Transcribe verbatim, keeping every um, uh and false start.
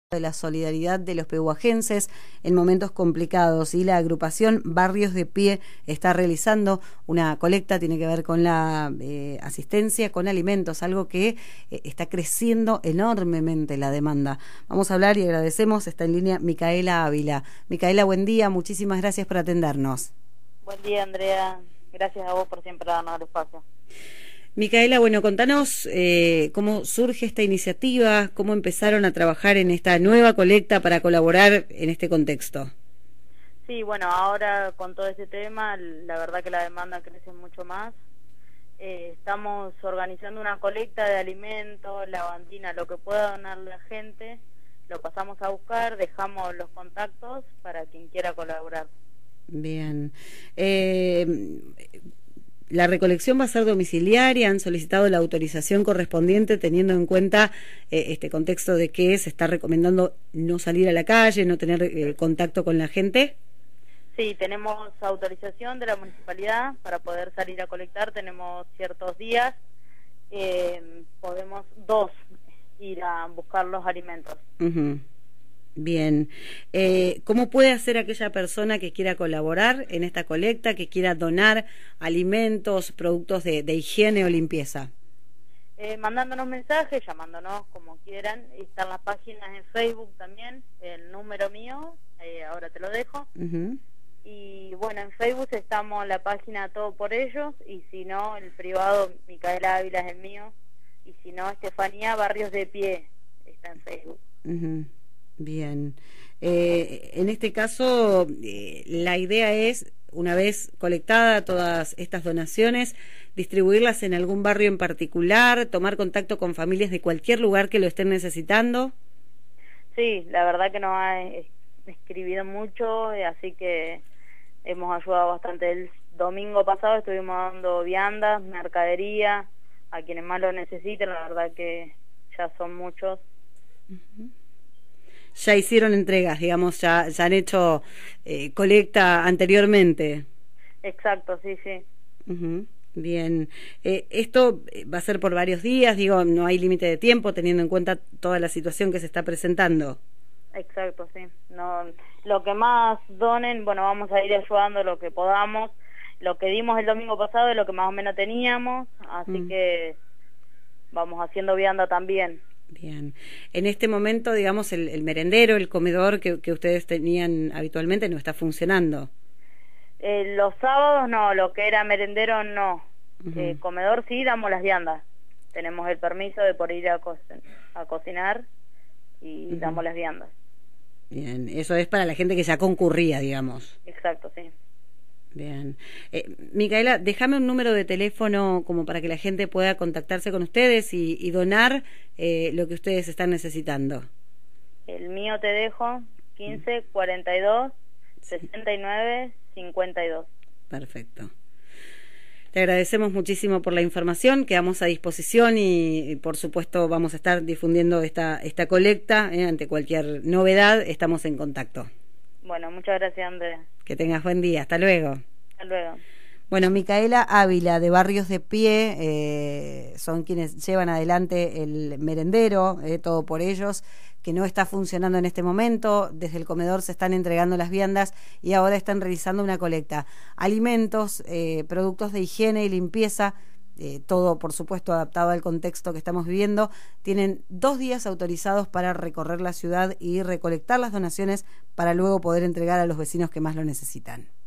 de la solidaridad de los pehuajenses en momentos complicados, y la agrupación Barrios de Pie está realizando una colecta, tiene que ver con la eh, asistencia con alimentos, algo que eh, está creciendo enormemente la demanda. Vamos a hablar y agradecemos, está en línea Micaela Ávila. Micaela, buen día, muchísimas gracias por atendernos. Buen día, Andrea, gracias a vos por siempre darnos el espacio. Micaela, bueno, contanos eh, cómo surge esta iniciativa, cómo empezaron a trabajar en esta nueva colecta para colaborar en este contexto. Sí, bueno, ahora con todo este tema, la verdad que la demanda crece mucho más. Eh, estamos organizando una colecta de alimentos, lavandina, lo que pueda donar la gente, lo pasamos a buscar, dejamos los contactos para quien quiera colaborar. Bien. Eh, La recolección va a ser domiciliaria, han solicitado la autorización correspondiente teniendo en cuenta eh, este contexto de que se está recomendando no salir a la calle, no tener eh, contacto con la gente. Sí, tenemos autorización de la municipalidad para poder salir a colectar, tenemos ciertos días, eh, podemos dos ir a buscar los alimentos. Uh-huh. Bien, eh, ¿cómo puede hacer aquella persona que quiera colaborar en esta colecta, que quiera donar alimentos, productos de, de higiene o limpieza? Eh, mandándonos mensajes, llamándonos como quieran, están las páginas en Facebook también, el número mío, eh, ahora te lo dejo. Uh-huh. Y bueno, en Facebook estamos la página Todo por Ellos, y si no, el privado Micaela Ávila es el mío, y si no, Estefanía Barrios de Pie está en Facebook. Uh-huh. Bien, eh, en este caso eh, la idea es, una vez colectada todas estas donaciones, distribuirlas en algún barrio en particular, tomar contacto con familias de cualquier lugar que lo estén necesitando. Sí, la verdad que nos ha escribido mucho, así que hemos ayudado bastante. El domingo pasado estuvimos dando viandas, mercadería, a quienes más lo necesiten, la verdad que ya son muchos. Uh-huh. Ya hicieron entregas, digamos, ya, ya han hecho eh, colecta anteriormente. Exacto, sí, sí. Uh-huh. Bien, eh, esto va a ser por varios días, digo, no hay límite de tiempo teniendo en cuenta toda la situación que se está presentando. Exacto, sí. No, lo que más donen, bueno, vamos a ir ayudando lo que podamos. Lo que dimos el domingo pasado es lo que más o menos teníamos, así uh-huh. que vamos haciendo vianda también. Bien. En este momento, digamos, el, el merendero, el comedor que, que ustedes tenían habitualmente no está funcionando. Eh, los sábados no, lo que era merendero no. Uh-huh. eh, comedor sí, damos las viandas. Tenemos el permiso de por ir a, co a cocinar y uh-huh. damos las viandas. Bien, eso es para la gente que ya concurría, digamos. Exacto, sí. Bien. Eh, Micaela, déjame un número de teléfono como para que la gente pueda contactarse con ustedes y, y donar eh, lo que ustedes están necesitando. El mío te dejo, quince, cuarenta y dos, sesenta y nueve, cincuenta y dos. Perfecto. Te agradecemos muchísimo por la información, quedamos a disposición y, y por supuesto vamos a estar difundiendo esta, esta colecta, eh, ante cualquier novedad estamos en contacto. Bueno, muchas gracias, Andrea. Que tengas buen día. Hasta luego. Hasta luego. Bueno, Micaela Ávila, de Barrios de Pie, eh, son quienes llevan adelante el merendero, eh, Todo por Ellos, que no está funcionando en este momento. Desde el comedor se están entregando las viandas y ahora están realizando una colecta. Alimentos, eh, productos de higiene y limpieza, Eh, todo por supuesto adaptado al contexto que estamos viviendo. Tienen dos días autorizados para recorrer la ciudad y recolectar las donaciones para luego poder entregar a los vecinos que más lo necesitan.